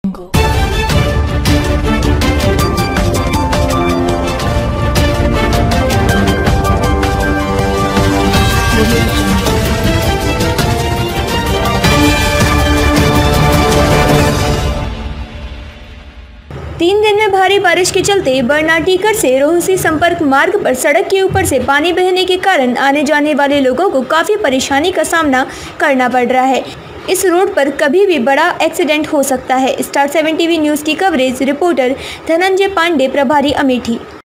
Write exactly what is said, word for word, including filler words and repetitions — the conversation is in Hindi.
तीन दिन में भारी बारिश के चलते बरनाटीकर से रोहसी संपर्क मार्ग पर सड़क के ऊपर से पानी बहने के कारण आने जाने वाले लोगों को काफ़ी परेशानी का सामना करना पड़ रहा है। इस रोड पर कभी भी बड़ा एक्सीडेंट हो सकता है। स्टार सेवन टीवी न्यूज़ की कवरेज, रिपोर्टर धनंजय पांडे, प्रभारी अमेठी।